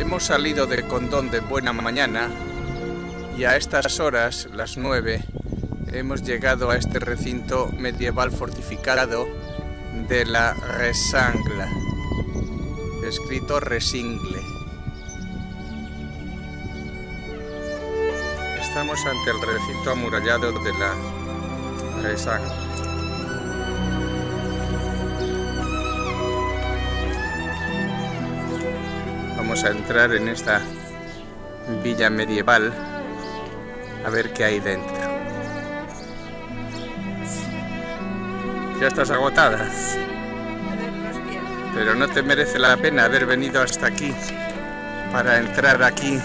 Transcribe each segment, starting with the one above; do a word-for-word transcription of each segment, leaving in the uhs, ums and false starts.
Hemos salido de Condón de buena mañana y a estas horas, las nueve, hemos llegado a este recinto medieval fortificado de la Resangle, escrito Resingle. Estamos ante el recinto amurallado de la Resangle. Vamos a entrar en esta villa medieval a ver qué hay dentro. Ya estás agotada, pero no te merece la pena haber venido hasta aquí para entrar aquí.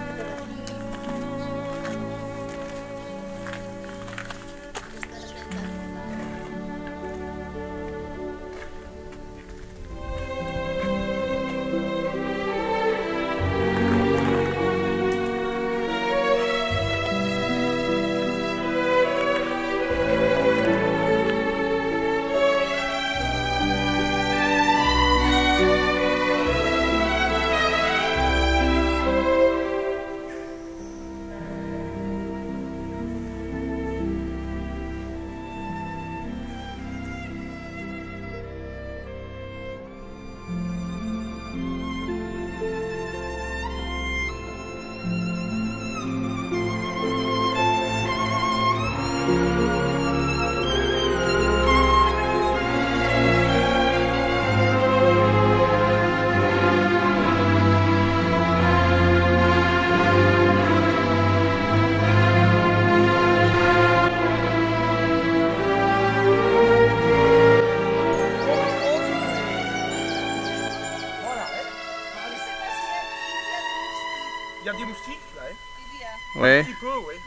Ja, die muziek, hè? Ouais. Petit peu, oui.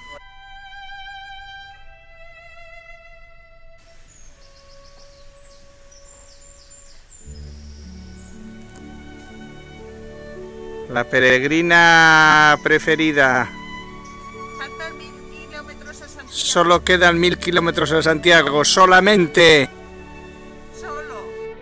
La peregrina preferida. Faltan mil kilómetros a Santiago. Solo quedan mil kilómetros a Santiago, solamente. Solo.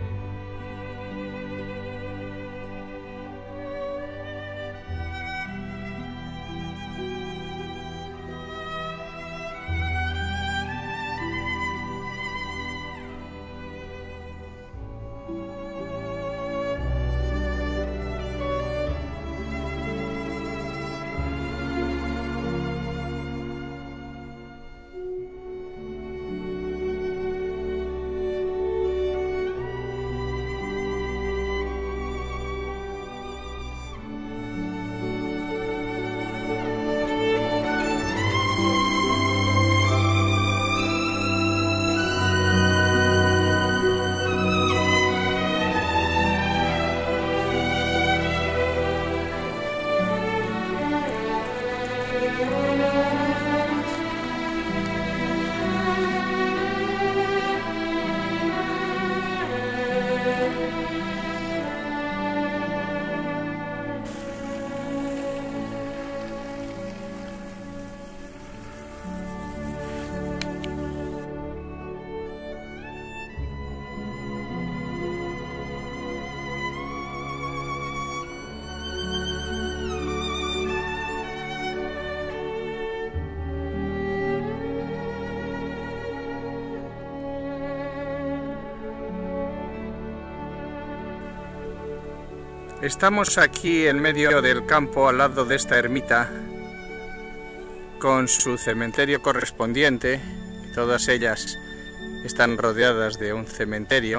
Estamos aquí en medio del campo, al lado de esta ermita, con su cementerio correspondiente. Todas ellas están rodeadas de un cementerio.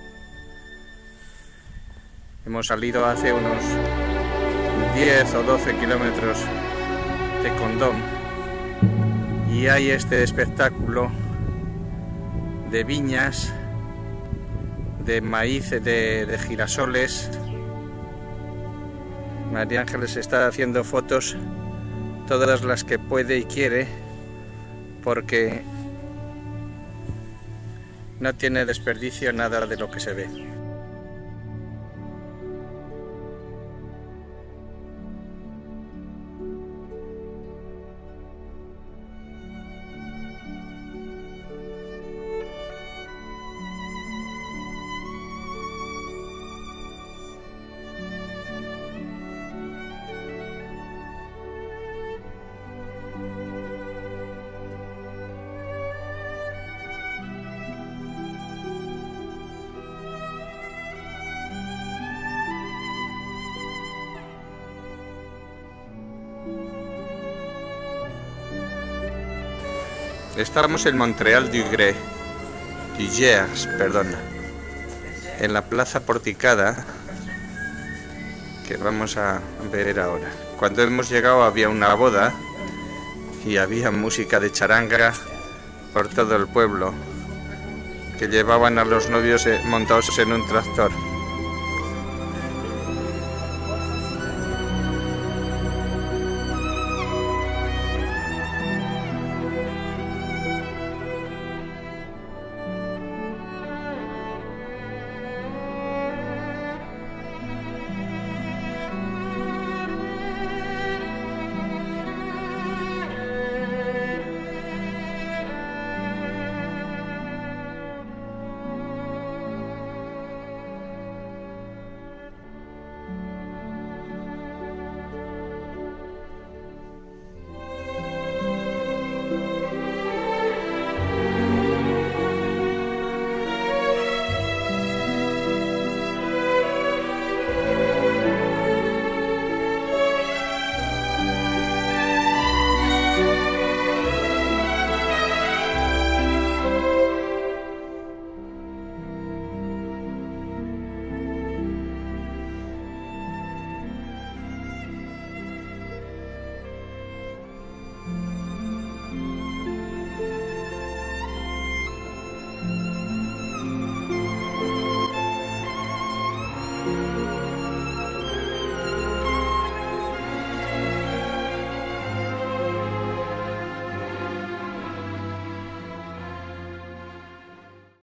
Hemos salido hace unos diez o doce kilómetros de Condón y hay este espectáculo de viñas, de maíz, de, de girasoles. María Ángeles está haciendo fotos, todas las que puede y quiere, porque no tiene desperdicio nada de lo que se ve. Estamos en Montreal du Grès, du Gers, perdona, en la plaza porticada que vamos a ver ahora. Cuando hemos llegado había una boda y había música de charanga por todo el pueblo, que llevaban a los novios montados en un tractor.